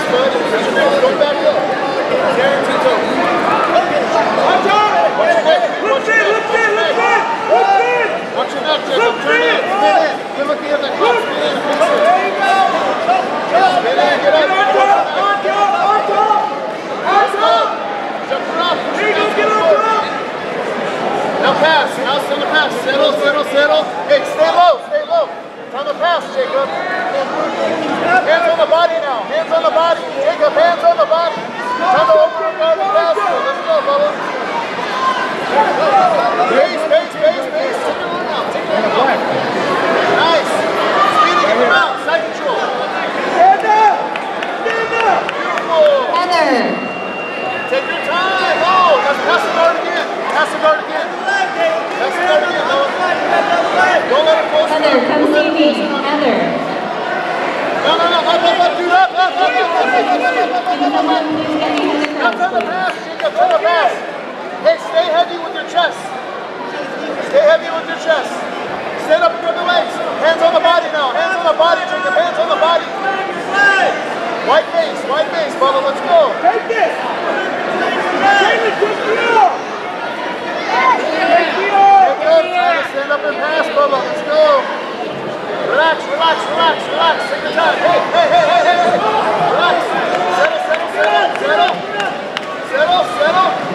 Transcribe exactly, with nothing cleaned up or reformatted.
bud. Don't back up. Guaranteed toe. Watch out! Watch your neck. Watch your neck. Watch your neck. Watch your neck, Jacob. Turn in. Spin in. Good looking at that clock. Spin in. Fix it. There you go. Spin in. Get up. On top. On top. On top. On top. Jump her up. There you go. Get on top. Now pass. Now send the pass. Settle, settle, settle. Hey, stay low. Stay low. Time to pass, Jacob. Hands on the body now. Hands on the body. Jacob, hands on the body. Time to open the guard and pass. Let's go, Bubba. Base, base, base, base. Take your arm out. Take your arm out. Nice. Speeding in your mouth. Side control. Stand up. Stand up. Beautiful. Heather. Take your time. Oh, let's pass the guard again. Pass the guard again. Pass the guard again, Noah. Don't let it close. Heather, come see me. Heather. No, no, no. Up, up, up, dude. Up, up, up, up, up, up, up, up, up, up. Now turn the pass, Jacob. Turn the pass. Hey, stay heavy with your chest. Stay heavy with your chest. Stand up and grab the legs. Hands on the body now. Hands on the body, Jacob. Hands on the body. White base, white base, Bubba. Let's go. Take this. Take it, take it off. Jacob, try to stand up and pass, Bubba. Let's go. Relax, relax, relax, relax. Take your time. Hey, hey, hey, hey, hey. Relax. Settle, settle, settle, settle. Settle, settle.